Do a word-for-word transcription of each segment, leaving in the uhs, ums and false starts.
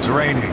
It's raining.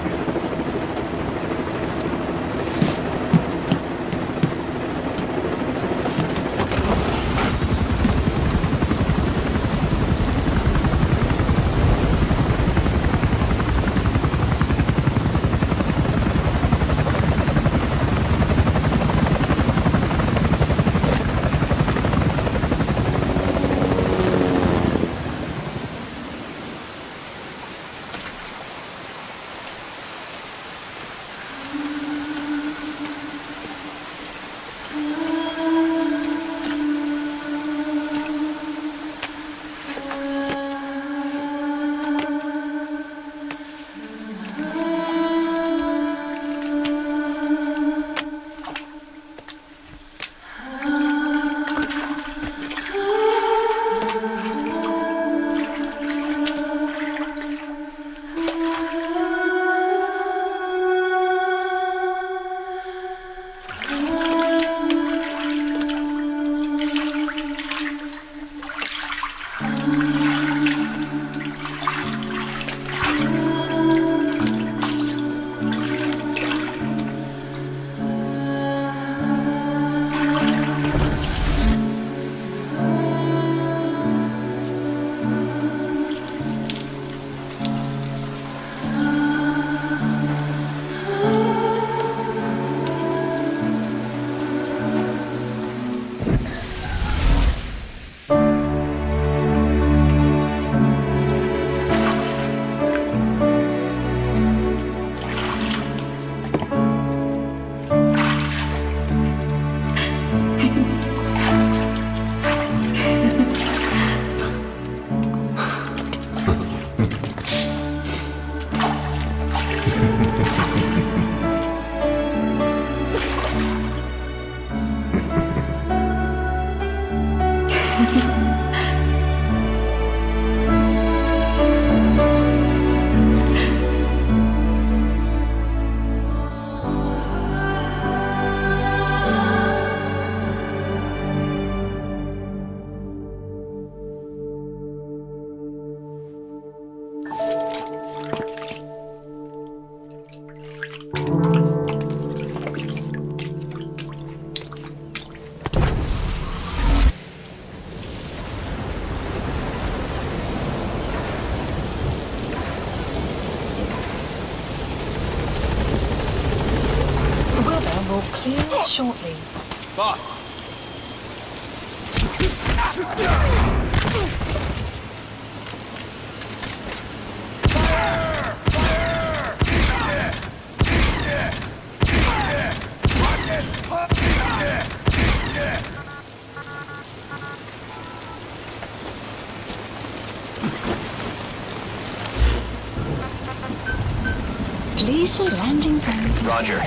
Will clear shortly. Boss! Please the landing zone. Roger.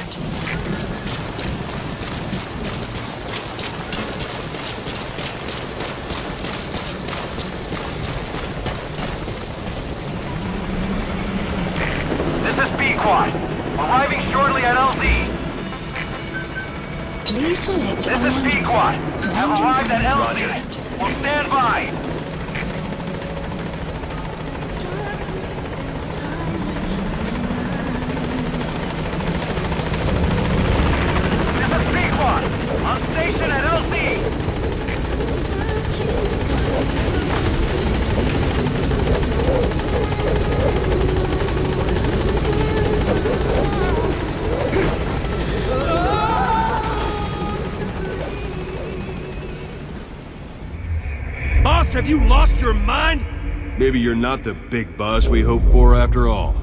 This is B-Quad. Arriving shortly at L Z. Please select. This is B-Quad. Have arrived at L Z. We'll stand by. This is B-Quad. On station at L Z. Boss, have you lost your mind? Maybe you're not the big boss we hoped for after all.